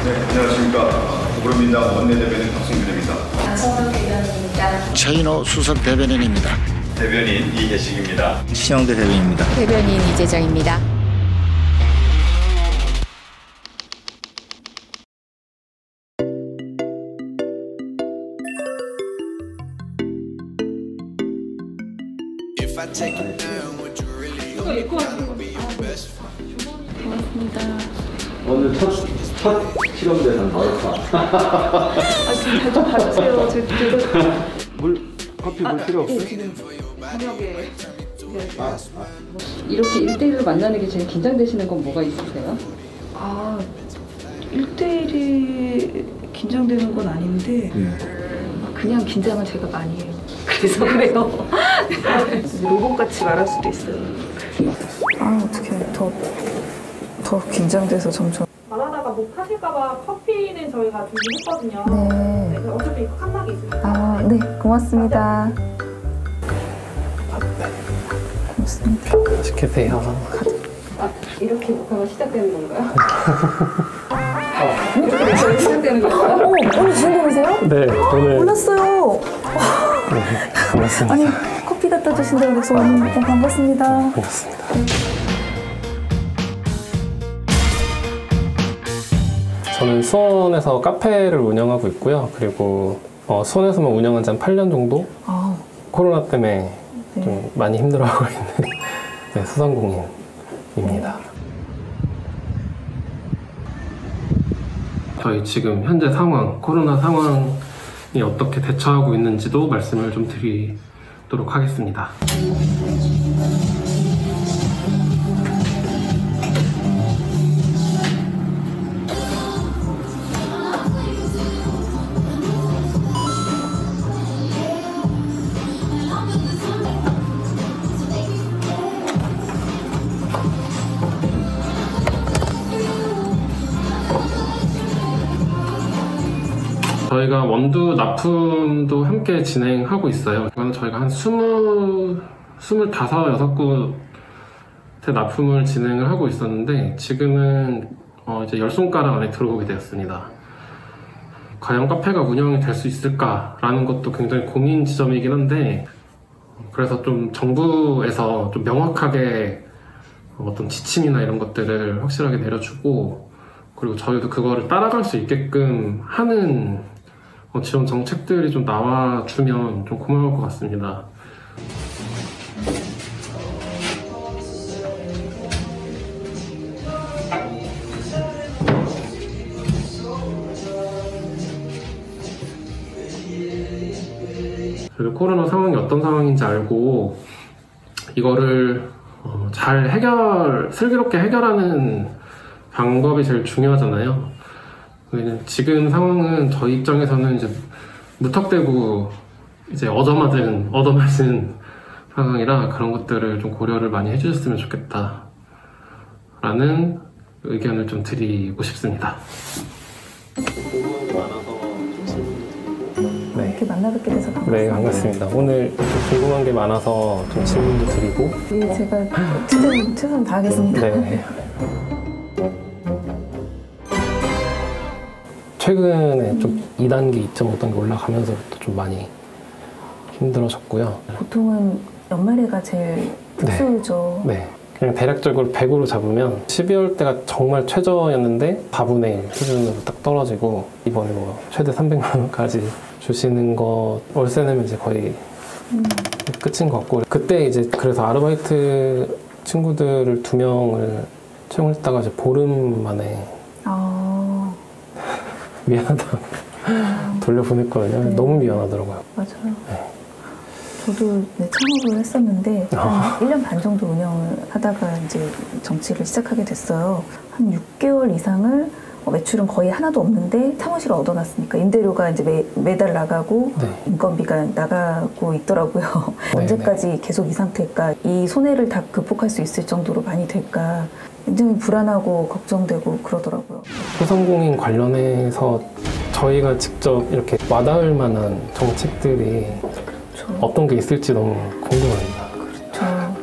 네, 안녕하십니까. 더불어민주당 원내대변인 박승준입니다. 안성덕 대변인입니다. 최인호 수석 대변인입니다. 대변인 이혜식입니다. 신영대 대변인입니다. 대변인 이재정입니다. 오늘 첫 실험대상 나왔다. 지금 좀 봐주세요. 제가 커피 물 필요 없어요? 지금 저녁에 이렇게 1대1로 만나는 게 제일 긴장되시는 건 뭐가 있으세요? 1대1이 긴장되는 건 아닌데 그냥 긴장은 제가 많이 해요. 그래서 그래요. 로봇같이 말할 수도 있어요. 어떡해. 더 긴장돼서 점점. 말하다가 못 하실까봐 커피는 저희가 준비했거든요. 네. 네, 어차피 칸막이 있으니까. 네. 고맙습니다. 고맙습니다. 맛있게 드세요. 이렇게 녹화가 시작되는 건가요? 이렇게 시작되는 건가요? 오늘 주인공이세요? 네, 오늘. 몰랐어요. 네, 고맙습니다. 아니, 커피 갖다 주신다고 해서 반갑습니다. 고맙습니다. 저는 수원에서 카페를 운영하고 있고요. 그리고 수원에서만 운영한 지 한 8년 정도? 코로나 때문에 좀 많이 힘들어하고 있는 소상공인입니다. 저희 지금 현재 상황, 코로나 상황이 어떻게 대처하고 있는지도 말씀을 좀 드리도록 하겠습니다. 저희가 원두 납품도 함께 진행하고 있어요. 이거는 저희가 한 25, 6곳에 납품을 진행을 하고 있었는데 지금은 이제 10손가락 안에 들어오게 되었습니다. 과연 카페가 운영이 될 수 있을까라는 것도 굉장히 고민 지점이긴 한데 그래서 좀 정부에서 좀 명확하게 어떤 지침이나 이런 것들을 확실하게 내려주고 그리고 저희도 그거를 따라갈 수 있게끔 하는 지원 정책들이 좀 나와주면 좀 고마울 것 같습니다. 그리고 코로나 상황이 어떤 상황인지 알고 이거를 잘 슬기롭게 해결하는 방법이 제일 중요하잖아요. 지금 상황은 저희 입장에서는 이제 무턱대고 이제 얻어맞은 상황이라 그런 것들을 좀 고려를 많이 해주셨으면 좋겠다 라는 의견을 좀 드리고 싶습니다. 네. 이렇게 만나뵙게 돼서 반갑습니다. 네, 반갑습니다. 오늘 좀 궁금한 게 많아서 좀 질문도 드리고 네, 제가 최선 다하겠습니다. 네. 최근에 좀 2단계, 2.5단계 올라가면서부터 좀 많이 힘들어졌고요. 보통은 연말에가 제일 특수죠. 네. 그냥 대략적으로 100으로 잡으면 12월 때가 정말 최저였는데 4분의 1 수준으로 딱 떨어지고 이번에 뭐 최대 300만 원까지 주시는 거 월세 내면 이제 거의 끝인 것 같고 그때 이제 그래서 아르바이트 친구들을 2명을 채용했다가 이제 보름 만에 미안하다 돌려보냈거든요. 네. 너무 미안하더라고요. 맞아요. 네. 저도 창업을 했었는데 한 1년 반 정도 운영을 하다가 이제 정치를 시작하게 됐어요. 한 6개월 이상을 매출은 거의 하나도 없는데 사무실을 얻어놨으니까 임대료가 이제 매달 나가고 네. 인건비가 나가고 있더라고요. 언제까지 계속 이 상태일까? 이 손해를 다 극복할 수 있을 정도로 많이 될까? 굉장히 불안하고 걱정되고 그러더라고요. 소상공인 관련해서 저희가 직접 이렇게 와닿을 만한 정책들이 그렇죠. 어떤 게 있을지 너무 궁금합니다. 그렇죠.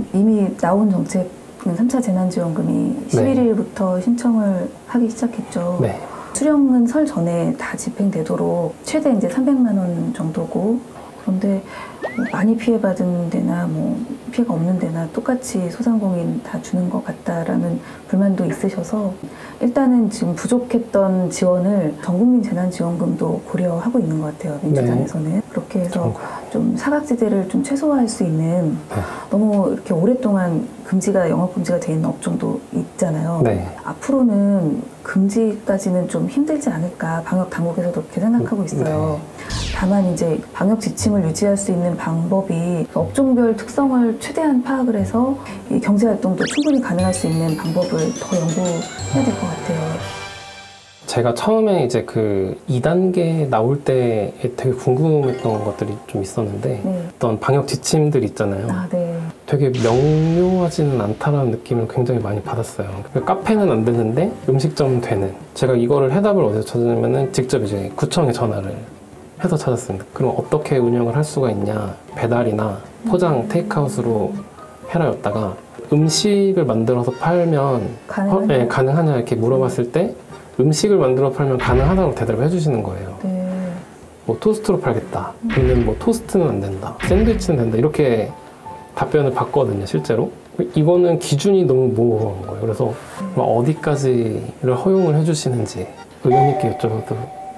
이미 나온 정책은 3차 재난지원금이 11일부터 신청을 하기 시작했죠. 네. 수령은 설 전에 다 집행되도록 최대 이제 300만 원 정도고, 그런데 많이 피해받은 데나 뭐 피해가 없는 데나 똑같이 소상공인 다 주는 것 같다라는 불만도 있으셔서 일단은 지금 부족했던 지원을 전국민 재난지원금도 고려하고 있는 것 같아요. 민주당에서는. 그렇게 해서 좀 사각지대를 좀 최소화할 수 있는, 너무 이렇게 오랫동안 영업금지가 돼 있는 업종도 있잖아요. 앞으로는 금지까지는 좀 힘들지 않을까 방역 당국에서도 그렇게 생각하고 있어요. 다만 이제 방역 지침을 유지할 수 있는 방법이 업종별 특성을 최대한 파악을 해서 이 경제활동도 충분히 가능할 수 있는 방법을 더 연구해야 될 것 같아요. 제가 처음에 이제 그 2단계 나올 때 되게 궁금했던 것들이 좀 있었는데 어떤 방역 지침들 있잖아요. 되게 명료하지는 않다라는 느낌을 굉장히 많이 받았어요. 카페는 안 되는데 음식점은 되는. 제가 이거를 해답을 어디서 찾았냐면은 직접 이제 구청에 전화를 해서 찾았습니다. 그럼 어떻게 운영을 할 수가 있냐, 배달이나 포장, 테이크아웃으로 해라였다가 음식을 만들어서 팔면 가능하냐 이렇게 물어봤을 때 음식을 만들어 팔면 가능하다고 대답을 해주시는 거예요. 뭐 토스트로 팔겠다, 아니면 뭐 토스트는 안 된다, 샌드위치는 된다, 이렇게 답변을 받거든요, 실제로. 이거는 기준이 너무 모호한 거예요. 그래서 어디까지를 허용을 해주시는지 의원 있게 여쭤봐도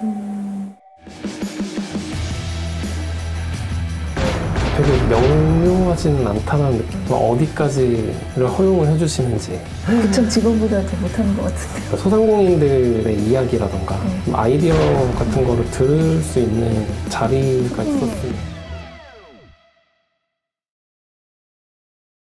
되게 명료하지는 않다는 느낌. 어디까지를 허용을 해주시는지. 구청 직원보다 더 못하는 것 같은데. 소상공인들의 이야기라던가 아이디어 같은 거를 들을 수 있는 자리가 있었으면.